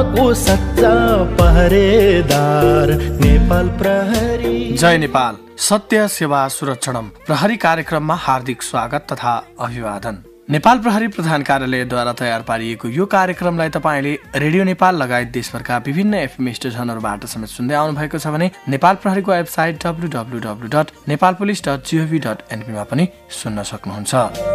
को सच्चा पहरेदार नेपाल प्रहरी। जय नेपाल, सत्य सेवा सुरक्षणम प्रहरी कार्यक्रममा हार्दिक स्वागत तथा अभिवादन। नेपाल प्रहरी प्रधान कार्यालयद्वारा तयार पारिएको यो कार्यक्रमलाई तपाईँले रेडियो नेपाल लगायत देशभरका विभिन्न एफएम स्टेसनहरूबाट समेत सुन्दै आउनु भएको छ भने नेपाल प्रहरीको वेबसाइट www.nepalpolice.gov.np मा पनि सुन्न सक्नुहुन्छ।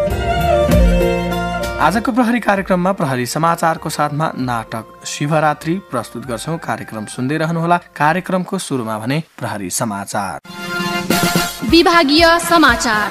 आजको प्रहरी कार्यक्रममा प्रहरी समाचारको साथमा नाटक शिवरात्रि प्रस्तुत गर्छौं। कार्यक्रम सुन्दै रहनुहोला। कार्यक्रमको सुरुमा भने प्रहरी समाचार। विभागीय समाचार।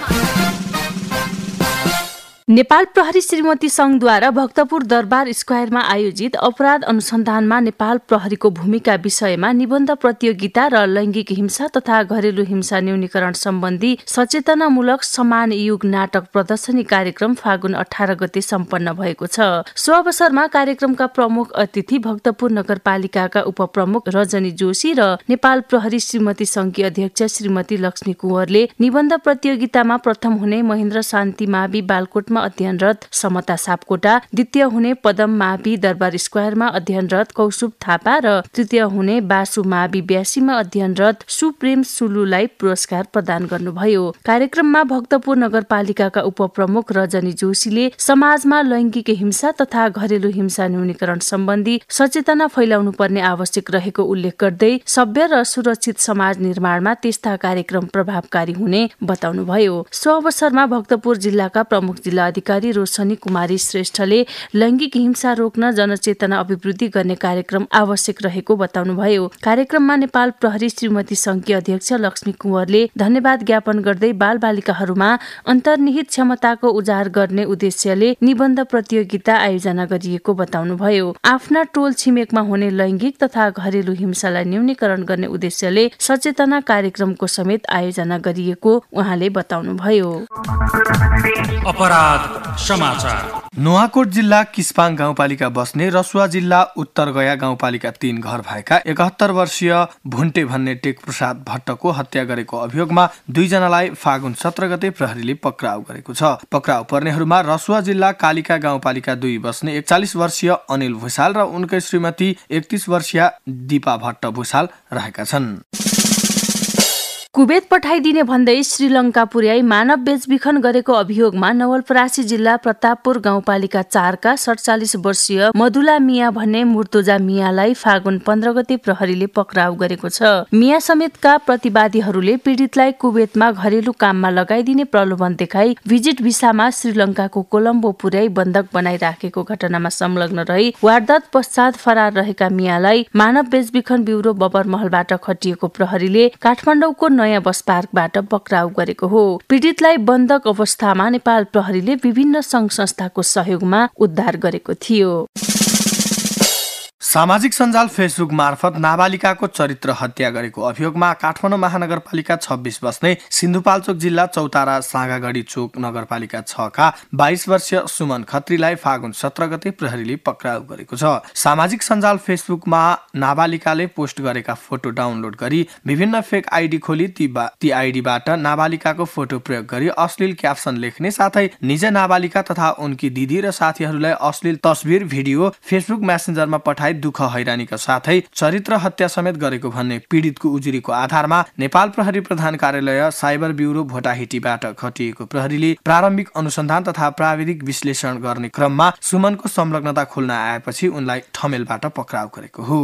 नेपाल प्रहरी श्रीमती संघद्वारा भक्तपुर दरबार स्क्वायरमा आयोजित अपराध अनुसन्धानमा नेपाल प्रहरीको भूमिका विषयमा निबन्ध प्रतियोगिता र लैंगिक हिंसा तथा घरेलु हिंसा न्यूनीकरण सम्बन्धी सचेतनामूलक समान युग नाटक प्रदर्शनी कार्यक्रम फागुन 18 गते सम्पन्न भएको छ। सो अवसरमा कार्यक्रमका प्रमुख अतिथि भक्तपुर नगरपालिकाका उपप्रमुख रजनी जोशी र नेपाल प्रहरी श्रीमती संघकी अध्यक्ष श्रीमती लक्ष्मी कुँवरले निबन्ध प्रतियोगितामा प्रथम हुने महेन्द्र शान्ति मावि बालकोट अध्ययनरत समता सापकोटा, द्वितीय हुने पदम मावि दरबार स्क्वायरमा अध्ययनरत कौशुभ थापा र तृतीय हुने बासु मावि ब्यासीमा अध्ययनरत सुप्रेम सुलुलाई पुरस्कार प्रदान गर्नुभयो। कार्यक्रममा भक्तपुर नगरपालिकाका उपप्रमुख रजनी जोशीले समाजमा लैंगिक हिंसा तथा घरेलु हिंसा न्यूनीकरण सम्बन्धी सचेतना फैलाउनु पर्ने आवश्यक रहेको उल्लेख गर्दै सभ्य र सुरक्षित समाज निर्माणमा त्यस्ता कार्यक्रम प्रभावकारी हुने बताउनुभयो। सो अवसरमा भक्तपुर जिल्लाका प्रमुख जिल्ला अधिकारी रोशनी कुमारी श्रेष्ठले लैंगिक हिंसा रोक्न जनचेतना अभिवृद्धि गर्ने कार्यक्रम आवश्यक रहेको बताउनुभयो। कार्यक्रममा नेपाल प्रहरी श्रीमती संघकी अध्यक्ष लक्ष्मी कुँवरले धन्यवाद ज्ञापन गर्दै बाल बालिकाहरूमा अन्तर्निहित क्षमताको उजागर गर्ने उद्देश्यले निबन्ध प्रतियोगिता आयोजना गरिएको बताउनुभयो। आफ्ना टोल छिमेकमा हुने लैंगिक तथा घरेलु हिंसालाई न्यूनीकरण गर्ने उद्देश्यले सचेतना कार्यक्रमको समेत आयोजना गरिएको उहाँले बताउनुभयो। अपराध समाचार। नुवाकोट जिल्ला किस्पाङ गाउँपालिका बस्ने रसुवा जिल्ला उत्तरगया गाउँपालिका 3 घर भएका 71 वर्षीय भुन्टे भन्ने टेक प्रसाद भट्टको हत्या गरेको अभियोगमा 2 जनालाई फागुन 17 गते प्रहरीले पक्राउ गरेको छ। पक्राउ पर्नेहरूमा रसुवा जिल्ला कालिका गाउँपालिका 2 बस्ने 41 वर्षीय अनिल भुसाल र उनकै श्रीमती 31 वर्षीय दीपा भट्ट भुसाल रहेका छन्। कुवेत पठाइदिने भन्दै श्रीलङ्का पुर्याई मानव बेचबिखन गरेको अभियोगमा नवलपरासी जिल्ला प्रतापपुर गाउँपालिका 4 का 47 वर्षीय मधुला मिया भन्ने मुर्तुजा मियालाई फागुन 15 गते प्रहरीले पक्राउ गरेको छ। मिया समेतका प्रतिवादीहरूले पीडितलाई कुवेतमा घरेलु काममा लगाइदिने प्रलोभन देखाई भिजिट भिसामा श्रीलङ्काको कोलम्बो पुर्याई बन्धक बनाइराखेको घटनामा संलग्न रही वारदात पश्चात फरार रहेका मियालाई मानव बेचबिखन ब्युरो बबरमहलबाट खटिएको प्रहरीले काठमाडौँको नयाँ बस पार्कबाट पक्राउ गरेको हो। पीडितलाई बन्धक अवस्थामा नेपाल प्रहरीले विभिन्न संघ संस्थाको सहयोगमा उद्धार गरेको थियो। सामाजिक सञ्जाल फेसबुक मार्फत नाबालिकाको चरित्र हत्या गरेको अभियोगमा काठमाडौँ महानगरपालिका 26 बस्ने सिन्धुपाल्चोक जिल्ला चौतारा सागागढी चोक नगरपालिका 6 का 22 वर्षीय सुमन खत्रीलाई फागुन 17 गते प्रहरीले पक्राउ गरेको छ। सामाजिक सञ्जाल फेसबुकमा नाबालिकाले पोस्ट गरेका फोटो डाउनलोड गरी विभिन्न फेक आइडी खोली ती आइडीबाट नाबालिकाको फोटो प्रयोग गरी अश्लील क्याप्सन लेख्ने साथै निज नाबालिका तथा उनकी दिदी र साथीहरूलाई अश्लील तस्बिर भिडियो फेसबुक मेसेन्जरमा पठाई दुःख हैरानीका साथै चरित्र हत्या समेत गरेको भन्ने पीडितको उजुरीको आधारमा नेपाल प्रहरी प्रधान कार्यालय साइबर ब्युरो भोटाहिटीबाट खटिएको प्रहरीले प्रारम्भिक अनुसन्धान तथा प्राविधिक विश्लेषण गर्ने क्रममा सुमनको संलग्नता खुल्न आएपछि उनलाई ठमेलबाट पक्राउ गरेको हो।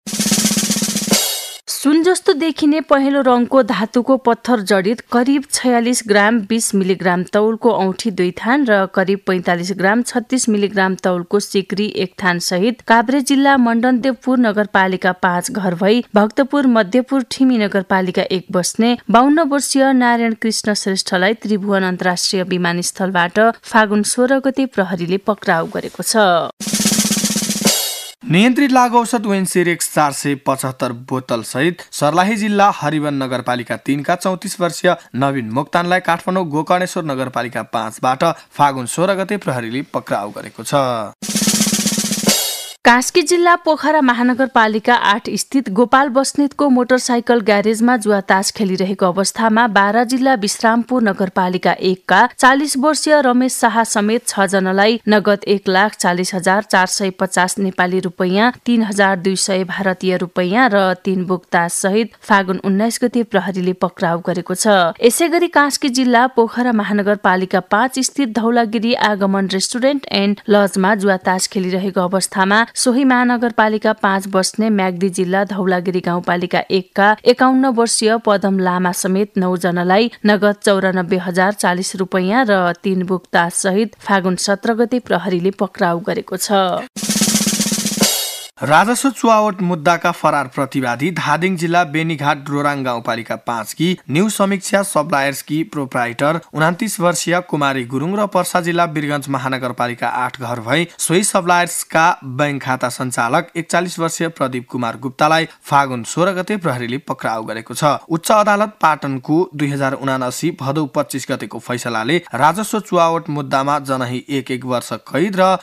सुन जस्तो देखिने पहेँलो रङको धातुको पत्थर जडित करिब 46 ग्राम 20 मिलिग्राम तौलको औँठी 2 थान र करिब 45 ग्राम 36 मिलिग्राम तौलको सिक्री 1 थान सहित काभ्रे जिल्ला मण्डनदेवपुर नगरपालिका 5 घर भई भक्तपुर मध्यपुर ठिमी नगरपालिका 1 बस्ने 52 वर्षीय नारायण कृष्ण श्रेष्ठलाई त्रिभुवन अन्तर्राष्ट्रिय विमानस्थलबाट फागुन 16 गते प्रहरीले पक्राउ गरेको छ। नियन्त्रित लागु औषध वेन्सिरेक्स 475 बोतल सहित सर्लाही जिल्ला हरिवन नगरपालिका 3 का 34 वर्षीय नवीन मोक्तानलाई काठमाडौँ गोकर्णेश्वर नगरपालिका 5 बाट फागुन 16 गते प्रहरीले पक्राउ गरेको छ। कास्की जिल्ला पोखरा महानगरपालिका 8 स्थित गोपाल बस्नेतको मोटरसाइकल ग्यारेजमा जुवा तास खेलिरहेको अवस्थामा बारा जिल्ला विश्रामपुर नगरपालिका 1 का 40 वर्षीय रमेश शाह समेत 6 जनालाई नगद 1,40,450 नेपाली रुपैयाँ, 3,200 भारतीय रुपैयाँ र 3 बुकतास सहित फागुन 19 गते प्रहरीले पक्राउ गरेको छ। यसैगरी कास्की जिल्ला पोखरा महानगरपालिका 5 स्थित धौलागिरी आगमन रेस्टुरेन्ट एन्ड लजमा जुवा तास खेलिरहेको अवस्थामा सोही महानगरपालिका 5 बस्ने म्याग्दी जिल्ला धौलागिरी गाउँपालिका 1 का 51 वर्षीय पदम लामा समेत 9 जनालाई नगद 94,040 रुपैयाँ र 3 बुकतास सहित फागुन 17 गते प्रहरीले पक्राउ गरेको छ। राजस्व चुहावट मुद्दाका फरार प्रतिवादी धादिङ जिल्ला बेनीघाट रोराङ गाउँपालिका 5 की न्यू समीक्षा सप्लायर्सकी प्रोप्राइटर 29 वर्षीय कुमारी गुरुङ र पर्सा जिल्ला वीरगञ्ज महानगरपालिका 8 घर भई सोही सप्लायर्सका बैंक खाता सञ्चालक 41 वर्षीय प्रदीप कुमार गुप्तालाई फागुन 16 गते प्रहरीले पक्राउ गरेको छ। उच्च अदालत पाटनको 2079 भदौ 25 गतेको फैसलाले राजस्व चुहावट मुद्दामा जनही 1 वर्ष कैद र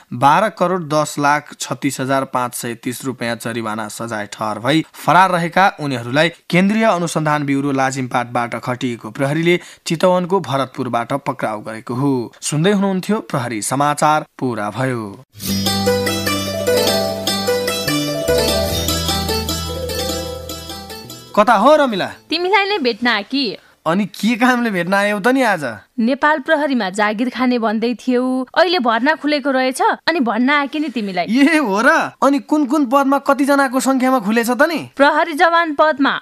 12,36,36,530 रुपैयाँ जरिवाना सजाय ठहर भई फरार रहेका उनीहरूलाई केन्द्रीय अनुसन्धान ब्युरो लाजिमपाटबाट खटिएको प्रहरीले चितवनको भरतपुरबाट पक्राउ गरेको हो। सुन्दै हुनुहुन्थ्यो प्रहरी समाचार पूरा भयो। कता हो रमिला? तिमीलाई नै भेट्न आकी। अनि के कामले भेट्न आयौ त नि आज? नेपाल प्रहरीमा जागिर खाने भन्दै थियौ, अहिले भर्ना खुलेको रहेछ अनि भन्न आके नि तिमीलाई। ए हो र? अनि कुन कुन पदमा कति जनाको संख्यामा खुलेछ त नि? प्रहरी जवान पदमा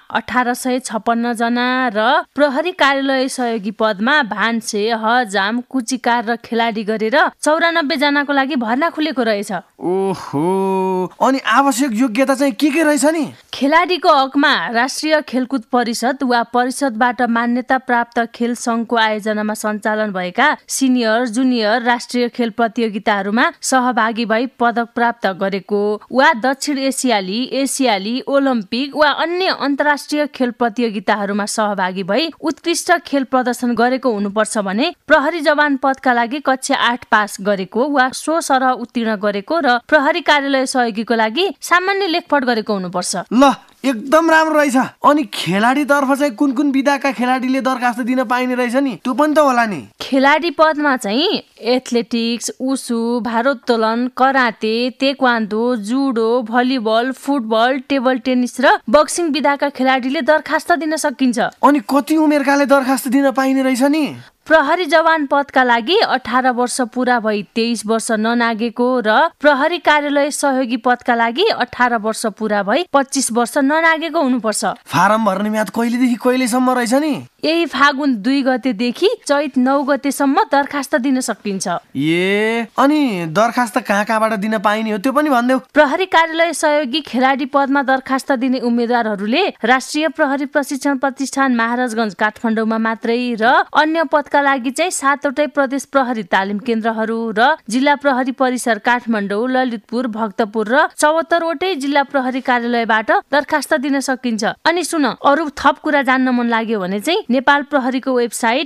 1856 जना र प्रहरी कार्यालय सहयोगी पदमा भान्से, हजाम, कुचिकार र खेलाडी गरेर 94 जनाको लागि भर्ना खुलेको रहेछ। ओहो, अनि आवश्यक योग्यता चाहिँ के रहेछ नि? खेलाडीको हकमा राष्ट्रिय खेलकुद परिषद वा परिषदबाट मान्यता प्राप्त खेल संघको आयोजनामा सञ्चालन भएका सिनियर, जुनियर राष्ट्रिय खेल प्रतियोगिताहरूमा सहभागी भई पदक प्राप्त गरेको वा दक्षिण एसियाली, ओलम्पिक वा अन्य अन्तर्राष्ट्रिय खेल प्रतियोगिताहरूमा सहभागी भई उत्कृष्ट खेल प्रदर्शन गरेको हुनुपर्छ भने प्रहरी जवान पदका लागि कक्षा 8 पास गरेको वा सो सरह उत्तीर्ण गरेको र प्रहरी कार्यालय सहयोगीको लागि सामान्य लेखपढ गरेको हुनुपर्छ। ल, एकदम राम्रो रहेछ। अनि खेलाडी तर्फ चाहिँ कुन कुन विधाका खेलाडीले दरखास्त दिन पाइने रहेछ नि? त्यो पनि त होला नि? खेलाडी पदमा चाहिँ एथलेटिक्स, उसु, भारोत्तोलन, karate, taekwondo, judo, volleyball, football, table tennis र बक्सिङ विधाका खेलाडीले दरखास्त दिन सकिन्छ। अनि कति उमेरकाले दरखास्त दिन पाइने रहेछ नि? प्रहरी जवान पदका लागि 18 वर्ष पुरा भई 23 वर्ष ननागेको र प्रहरी कार्यालय सहयोगी पदका लागि 18 वर्ष पुरा भई 25 वर्ष ननागेको हुनुपर्छ। फारम भर्ने म्याद कहिलेदेखि कहिलेसम्म रहेछ नि? यही फागुन 2 गतेदेखि चैत 9 गतेसम्म दरखास्त दिन सकिन्छ। ए, अनि दरखास्त कहाँबाट दिन पाइने हो त्यो पनि भन्देऊ। प्रहरी कार्यालय सहयोगी खेलाडी पदमा दरखास्त दिने उम्मेद्वारहरूले राष्ट्रिय प्रहरी प्रशिक्षण प्रतिष्ठान महाराजगञ्ज काठमाडौँमा मात्रै र अन्य पदका लागि चाहिँ 7वटै प्रदेश प्रहरी तालिम केन्द्रहरू र जिल्ला प्रहरी परिसर काठमाडौँ, ललितपुर, भक्तपुर र 74 वटै जिल्ला प्रहरी कार्यालयबाट दरखास्त दिन सकिन्छ। अनि सुन, अरु थप कुरा जान्न मन लाग्यो भने चाहिँ नेपाल प्रहरीको वेबसाइट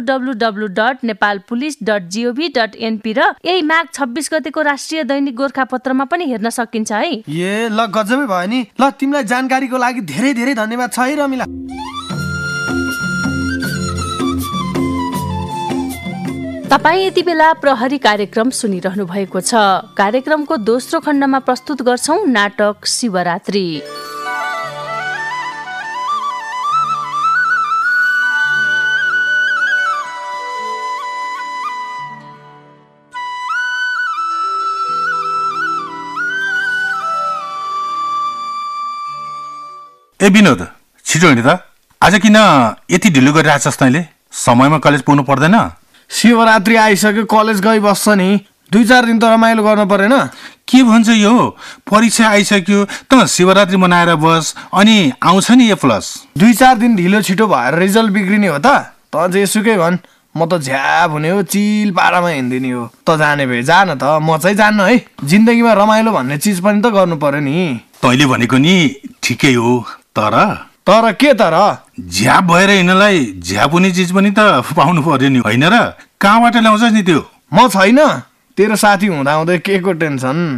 www.nepalpolice.gov.np र यही माघ 26 गतेको राष्ट्रिय दैनिक गोरखापत्रमा पनि हेर्न सकिन्छ है। ए, ल गजबै भयो नि। ल, तिमीलाई जानकारीको लागि धेरै धेरै धन्यवाद छ है रमिला। तपाईँ यति बेला प्रहरी कार्यक्रम सुनिरहनु भएको छ। कार्यक्रमको दोस्रो खण्डमा प्रस्तुत गर्छौं नाटक शिवरात्रि। ए विनोद, छिटो हिँड त। आज किन यति ढिलो गरिरहेछस् तैँले? समयमा कलेज पुग्नु पर्दैन? शिवरात्रि आइसक्यो, कलेज गई बस्छ नि। 2-4 दिन त रमाइलो गर्न परेन? के भन्छ यो? परीक्षा आइसक्यो त शिवरात्रि मनाएर बस, अनि आउँछ नि A+। 2-4 दिन ढिलो छिटो भएर रिजल्ट बिग्रिने हो त? त जेसुकै भन्, म त झ्याप हुने हो, चिल पाडामा हिँड्दिने हो। त जाने भए जान त, म चाहिँ जान्न है। जिन्दगीमा रमाइलो भन्ने चिज पनि त गर्नु पर्यो नि। तैँले भनेको नि ठिकै हो, तर के तर? झ्याप भएर हिँड्नलाई झ्याप हुने चिज पनि त पाउनु पर्यो नि, होइन र? कहाँबाट ल्याउँछस् नि त्यो? म छैन, तेरो साथी हुँदा हुँदै के को टेन्सन?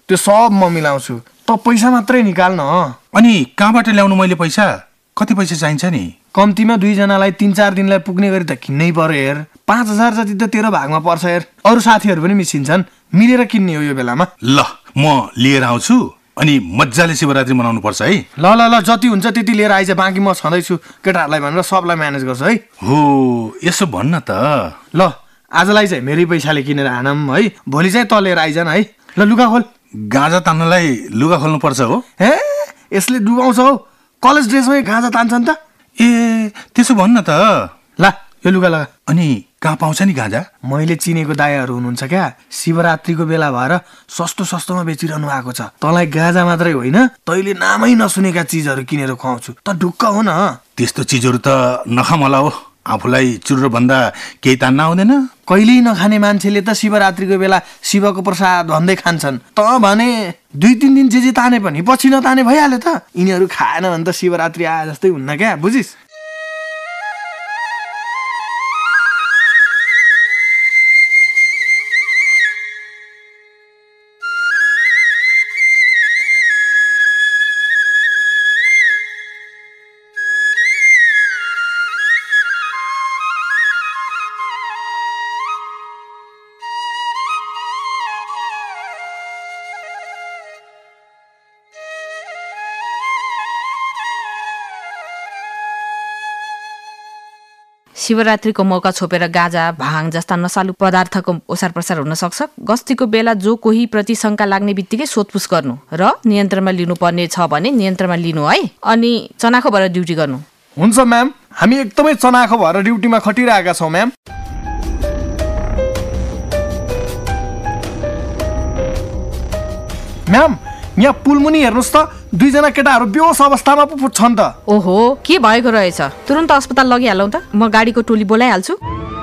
त्यो सब म मिलाउँछु, त पैसा मात्रै निकाल न। अनि कहाँबाट ल्याउनु मैले पैसा? कति पैसा चाहिन्छ नि? कम्तीमा 2 जनालाई 3-4 दिनलाई पुग्ने गरी त किन्नै पर्यो हेर। 5,000 जति त तेरो भागमा पर्छ हेर। अरू साथीहरू पनि मिसिन्छन्, मिलेर किन्ने हो यो बेलामा। ल म लिएर आउँछु, अनि मजाले शिवरात्रि मनाउनु पर्छ है। ल ल ल जति हुन्छ त्यति लिएर आइज, बाँकी म छँदैछु केटाहरूलाई भनेर सबलाई म्यानेज गर्छु है। हो यसो भन्न त। ल आजलाई चाहिँ मेरै पैसाले किनेर आनम है, भोलि चाहिँ त लिएर आइज न है। ल लुगा खोल। गाँजा तान्नलाई लुगा खोल्नु पर्छ हो? हे यसले डुबाउँछ हौ, कलेज ड्रेसमै गाँजा तान्छन् त। ए त्यसो भन्न त। ल यो लुगा लगा। अनि कहाँ पाउँछ नि गाँजा? मैले चिनेको दायाहरू हुनुहुन्छ क्या, शिवरात्रिको बेला भएर सस्तोमा बेचिरहनु भएको छ। तँलाई गाँजा मात्रै होइन, तैँले नामै नसुनेका चिजहरू किनेर खुवाउँछु, त ढुक्क हो न। त्यस्तो चिजहरू त नखा मलाई हो, आफूलाई चुरो भन्दा केही तान्न आउँदैन। कहिल्यै नखाने मान्छेले त शिवरात्रिको बेला शिवको प्रसाद भन्दै खान्छन्। त भने 2-3 दिन जे ताने पनि पछि नताने भइहाल्यो त। यिनीहरू खाएन भने त शिवरात्रि आए जस्तै हुन्न क्या, बुझिस्? शिवरात्रिको मौका छोपेर गाँजा भाङ जस्ता नसालु पदार्थको ओसार प्रसार हुन सक्छ। गस्तीको बेला जो कोही प्रति शङ्का लाग्ने बित्तिकै सोधपुछ गर्नु र नियन्त्रणमा लिनुपर्ने छ भने नियन्त्रणमा लिनु है। अनि चनाखो भएर ड्युटी गर्नु। हुन्छ म्याम, हामी एकदमै चनाखो भएर ड्युटीमा खटिरहेका छौँ म्याम। म्याम यहाँ पुलमुनि हेर्नुहोस् त, 2 जना केटाहरू बेहोस अवस्थामा पो छन् त। ओहो के भएको रहेछ? तुरुन्त अस्पताल लगिहालौँ त, म गाडीको टोली बोलाइहाल्छु।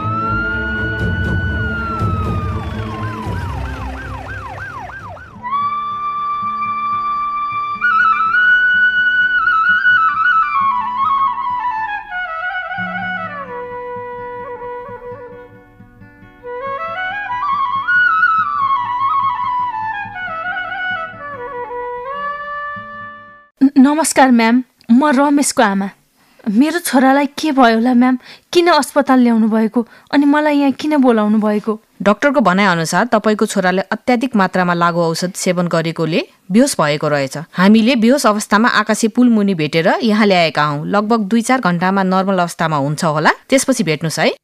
नमस्कार म्याम, म रमेशको आमा। मेरो छोरालाई के भयो होला म्याम? किन अस्पताल ल्याउनु भएको अनि मलाई यहाँ किन बोलाउनु भएको? डाक्टरको भनाइअनुसार तपाईँको छोराले अत्याधिक मात्रामा लागु औषध सेवन गरेकोले बेहोस भएको रहेछ। हामीले बेहोस अवस्थामा आकाशे पुल मुनि भेटेर यहाँ ल्याएका हौँ। लगभग 2-4 घण्टामा नर्मल अवस्थामा हुन्छ होला, त्यसपछि भेट्नुहोस् है।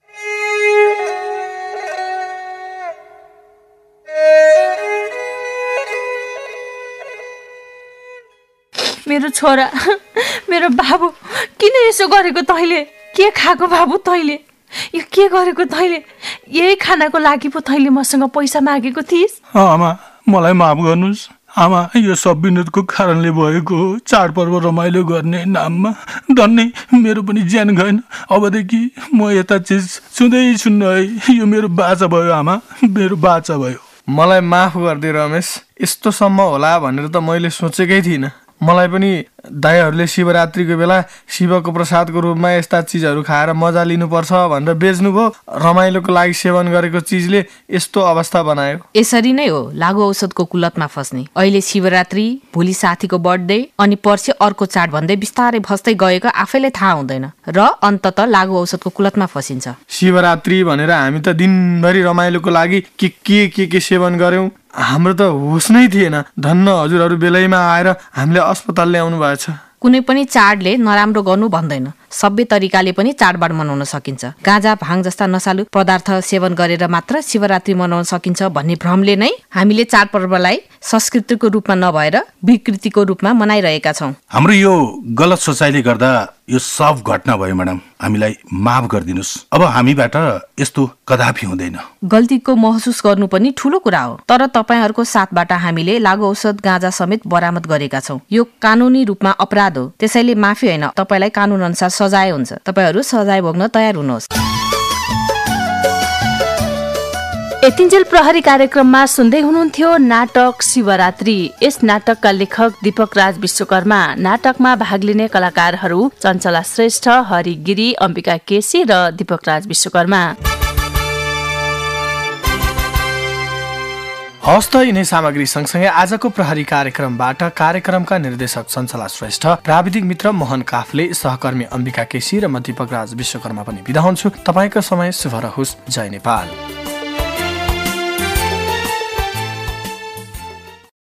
मेरो छोरा, मेरो बाबु, किन यसो गरेको तैँले? के खाएको बाबु तैँले? यो के गरेको तैँले? यही खानाको लागि पो तैँले मसँग पैसा मागेको थिइस्? आमा मलाई माफ गर्नुहोस्। आमा यो सब विनोदको कारणले भएको हो। चाडपर्व रमाइलो गर्ने नाममा धन्नै मेरो पनि ज्यान गएन। अबदेखि म यता चिज छुँदै छुन्न है। यो मेरो बाचा भयो आमा, मेरो बाचा भयो। मलाई माफ गरिदे रमेश, यस्तोसम्म होला भनेर त मैले सोचेकै थिइनँ। मलाई पनि दाइहरूले शिवरात्रिको बेला शिवको प्रसादको रूपमा यस्ता चिजहरू खाएर मजा लिनुपर्छ भनेर बेच्नुभयो। रमाइलोको लागि सेवन गरेको चिजले यस्तो अवस्था बनायो। यसरी नै हो लागु औषधको कुलतमा फस्ने। अहिले शिवरात्रि, भोलि साथीको बर्थडे, अनि पर्सि अर्को चाड भन्दै बिस्तारै फस्दै गएको आफैले थाहा हुँदैन र अन्तत लागु औषधको कुलतमा फसिन्छ। शिवरात्रि भनेर हामी त दिनभरि रमाइलोको लागि के सेवन गर्यौं। हाम्रो त होस नै थिएन। धन्न हजुरहरू बेलैमा आएर हामीले अस्पताल ल्याउनु भएछ। कुनै पनि चाडले नराम्रो गर्नु भन्दैन। सबै तरिकाले पनि चाडबाड मनाउन सकिन्छ। गाँजा भाङ जस्ता नसालु पदार्थ सेवन गरेर मात्र शिवरात्रि मनाउन सकिन्छ भन्ने भ्रमले नै हामीले चाडपर्वलाई संस्कृतिको रूपमा नभएर विकृतिको रूपमा मनाइरहेका छौँ। हाम्रो यो गलत सोचाइले गर्दा यो सब घटना भयो म्याडम। हामीलाई माफ गरिदिनुस्। अब हामीबाट यस्तो कदापि हुँदैन। गल्तीको महसुस गर्नु पनि ठूलो कुरा हो। तर तपाईहरूको साथबाट हामीले लागु औषध गाँजा समेत बरामद गरेका छौँ। यो कानुनी रूपमा अपराध हो। त्यसैले माफी होइन, तपाईलाई कानुन अनुसार सजाय हुन्छ। तपाईहरू सजाय भोग्न तयार हुनुहोस्। यतिन्जेल प्रहरी कार्यक्रममा सुन्दै हुनुहुन्थ्यो नाटक शिवरात्रि। यस नाटकका लेखक दीपक राज विश्वकर्मा, नाटकमा भाग लिने कलाकारहरू चञ्चला श्रेष्ठ, हरि गिरी, अम्बिका केसी र दीपक राज विश्वकर्मा। हवस् त यिनै सामग्री सँगसँगै आजको प्रहरी कार्यक्रमबाट कार्यक्रमका निर्देशक सञ्चला श्रेष्ठ, प्राविधिक मित्र मोहन काफले, सहकर्मी अम्बिका केसी र म दीपक राज विश्वकर्मा पनि बिदा हुन्छु। तपाईँको समय शुभ रहोस्। जय नेपाल।